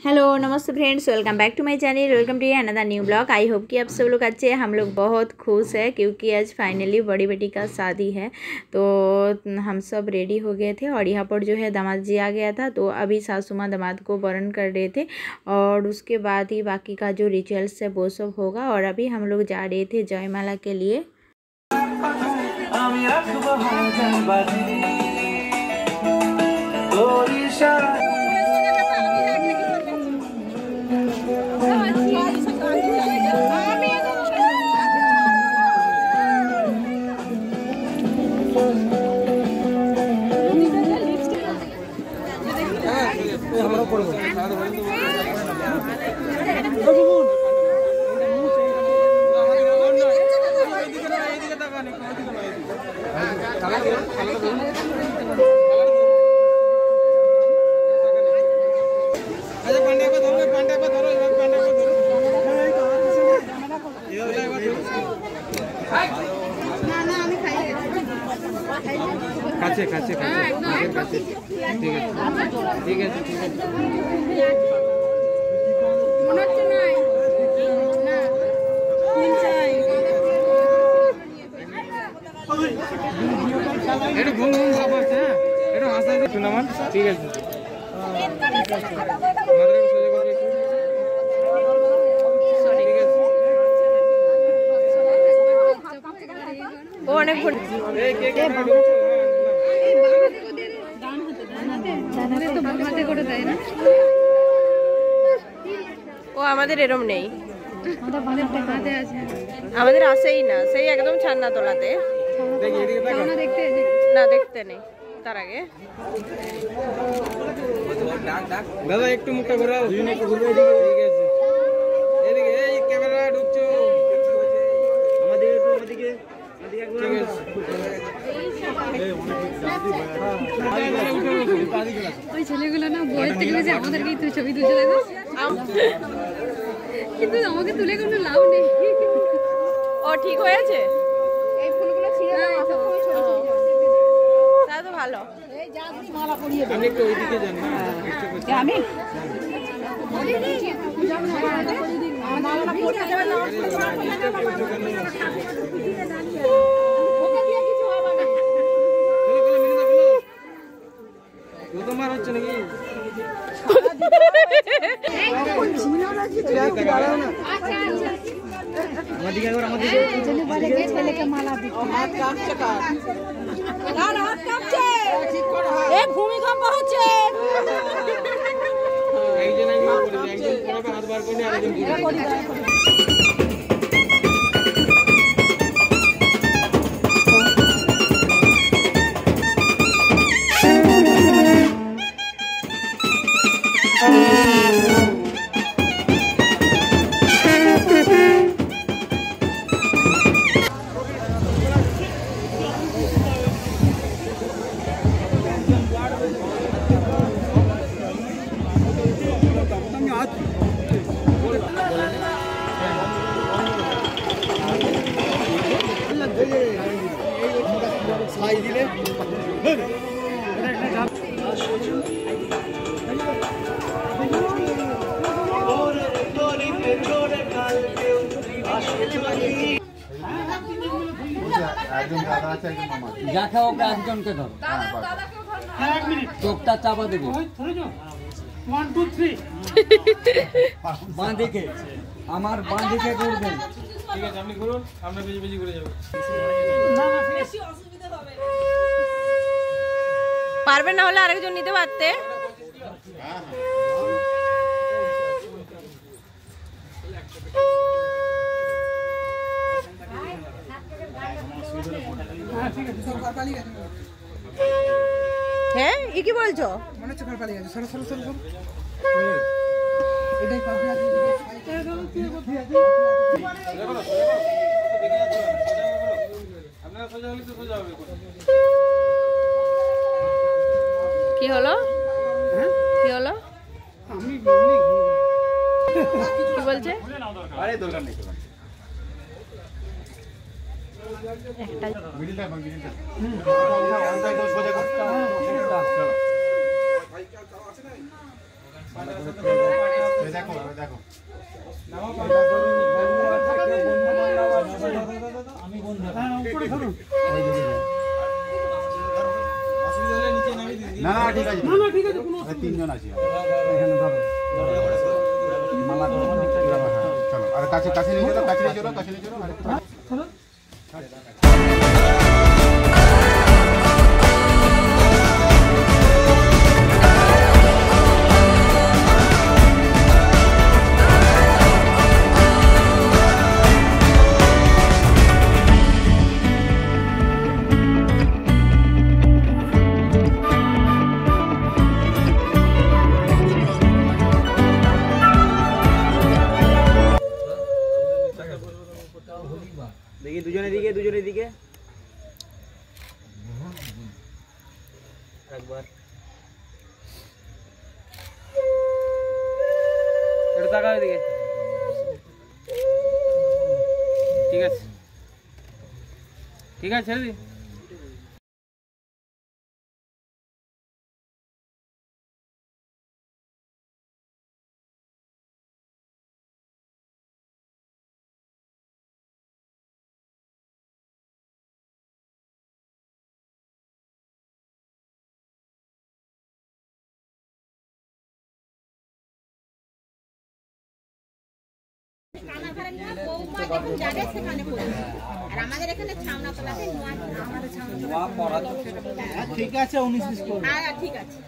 Hello नमस्ते friends, welcome back to my channel. Welcome to another new blog. I hope कि आप सब लोग अच्छे हैं। हम लोग बहुत खुश है क्योंकि आज फाइनली बड़ी बेटी का शादी है। तो हम सब रेडी हो गए थे और यहाँ पर जो है दामाद जी आ गया था। तो अभी सासू माँ दामाद को वरण कर रहे थे और उसके बाद ही बाकी का जो रिचुअल्स है वो सब होगा। और अभी हम लोग जा रहे थे जयमाला के लिए। ও আমাদের এরম নেই, আমাদের আসেই না, সেই একদম ছান্না তোলাতে না, দেখতে নেই। তার আগে দাদা একটু মুখটা ঘোরাও, ঠিক আছে? এদিকে এই ক্যামেরা ঢুকছো, আমাদের একটু ওদিকে, ঠিক আছে? ওই ছেলেগুলো না বয়স থেকে বেশি আমাদেরকেই তুই ছবি তুলছে, দেখো। কিন্তু আমাকে তুলে কোনো লাভ নেই। ও ঠিক হয়েছে, এই ফুলগুলো ছিঁড়ে দাও, তা তো ভালো। এই যা মালা পরিয়ে দাও। আমি একটু ওইদিকে যান না, আমি মালাটা পরিয়ে দেবে না, তোমার হচ্ছে নাকি? আমাদিকে একবার আমাদিকে জন্য বলে যে ছেলেকে মালা দিতে হাত কাঁপছে, কার হাত কাঁপছে, এ ভূমিকম্প হচ্ছে। একজন পরে হাত বার করে আরেকজন দেখা ওকে একজনকে ধরো, চোখটা চাপা দেবে। 1 2 3 বাঁ দিকে, আমার বাঁ দিকে করবেন। ঠিক আছে, আপনি করুন, আমরা বেশি বেশি করে যাবো। পারবে না হলে আরেকজন নিতে পারতে। হ্যাঁ, ই কি বলছো? মনে হচ্ছে ঘর পালিয়ে গেছে। সরো সরো সরো, এটাই পাবনা। আপনারা সোজা হলে তো সোজা হবে। কি হলো? কি হলো? কি বলছে? আরে দরকার নেই। একটা মিডিলটা সোজা করতে হবে। আমি বন্ধু উপরে ধরুন। না না ঠিক আছে, না না ঠিক আছে, কোনো তিনজন আছি এখানে ধরো। মালা করবো। চলো আর কাছে কাছে নিয়ে চলো, কাছে নিয়ে চলো, কাছে নিয়ে চলো। আরেকটু চলো। দেখি দুজনের দিকে, দুজনের দিকে একবার একটু তাকাও এদিকে। ঠিক আছে, ঠিক আছে, ছেড়ে দি। ঠিক আছে, 19 করো। হ্যাঁ ঠিক আছে।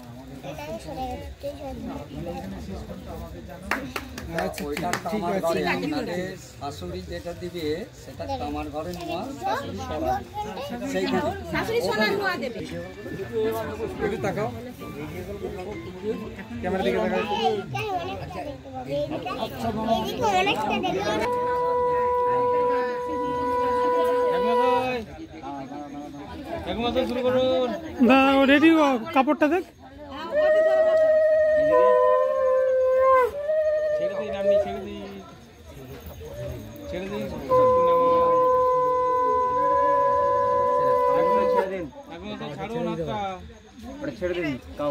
ওইটা আমার ঘরে আপনাদের শাশুড়ি যেটা দিবে সেটা আমার ঘরে নেওয়া, শাশুড়ি সরা সেইখানে শাশুড়ি সোনার নোয়া দেবে। একটু তাকাও, ক্যামেরা দিকে তাকাও। একমাত্র শুরু করুন। রেডি, কাপড়টা দেখ। ছেড়ে দিই নামনি, ছেড়ে দিই, ছেড়ে দিই, ছেড়ে দিন, ছাড়ুন হাতটা, ছেড়ে দিন, কাউ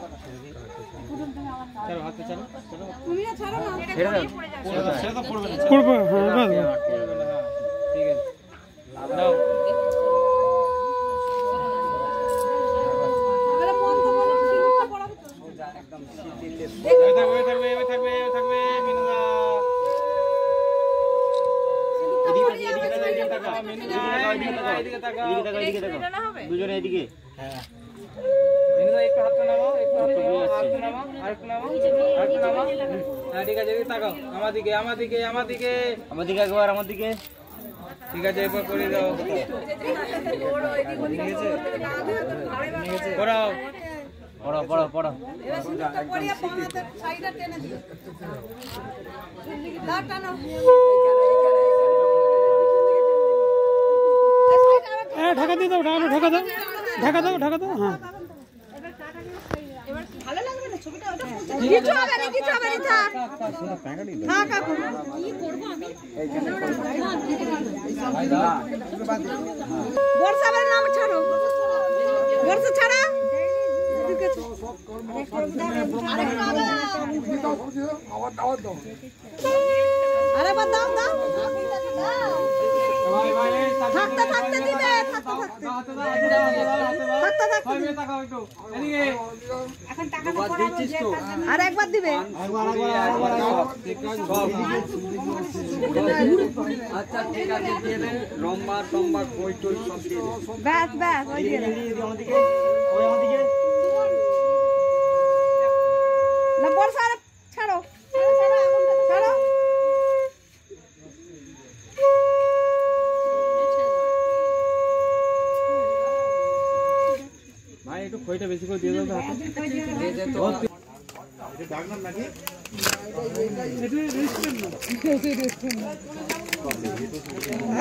চলো হাতটা ছাড়ো, তুমিও ছাড়ো না। ছেড়ে দাও, ছেড়ে দাও, পড়বে না, করবো, হ্যাঁ বাস। ঠিক আছে, দাও। এবারে মন তো মনে সিঁদুরটা পড়াবে তো। থাকবে, মিনুদা। দুজনে এদিকে। মিনুদা একটু হাতটা নামাও, একটু হাতটা নামাও, আরেকটু নামাও, আরেকটু নামাও, আরেকটু নামাও। হ্যাঁ ঠিক আছে, এদিকে তাকাও, আমার দিকে, আমার দিকে, আমার দিকে, আমার দিকে একবার, আমার দিকে। ঠিক আছে, এরপর করে দাও। পড়াও, পড়াও, পড়াও, পড়াও। এবার সিঁদুরটা পরিয়ে বাঁধতে শাড়িটা টেনে দিও। দাও টানো। ঢাকা দিয়ে দাও, ঢাকা দাও, ঢাকা দাও, ঢাকা দাও। হ্যাঁ ভালো লাগবে না ছবিটা? ওটা কিছু হবে না, কিছু হবে না, থাক। থাক কাকু। কি করব আমি? বর্ষাবের নাম ছাড়ো, বর্ষা ছাড়া। আরে বাদ দাও, দাও। থাকতে থাকতে দিবে, থাকতে থাকতে। থাকতে থাকতে দিবে। এখন টাকাটা পড়াবো যে আর একবার দিবে। আচ্ছা ঠিক আছে, দিয়ে দেন। লম্বা টম্বা কই টই সব দিয়ে দেন। ব্যাস ব্যাস ওই দিয়ে দাও। না বর্ষা আরে ছাড়ো, ছাড়ো। ভাই একটু খইটা বেশি করে দিয়ে দাও তো হাতে। দিয়ে দেন তো। ডাকলাম নাকি? এটা রেস্টুরেন্ট না।